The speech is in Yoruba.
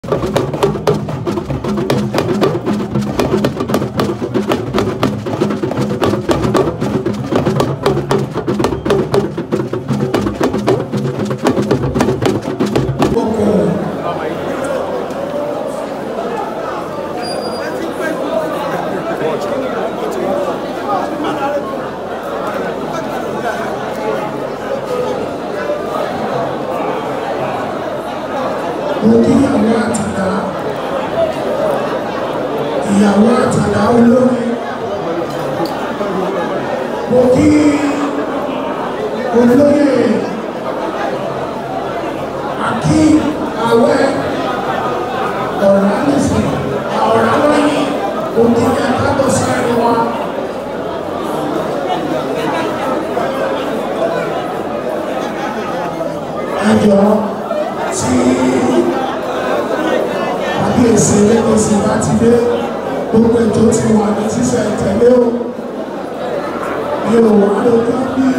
ìyàwó àtàdá olórí mo kí olóyè àkí àwẹ́ ọ̀rá nìsín ọ̀rá lọ́yìn òkè ní àtàbọ̀ sáré wa. Ẹjọ́ tí àbíyèsí Elejesi bá ti dé gbogbo ètò ti wà ní sísẹ̀ ìtẹ̀lé o mi ò wá lójú bí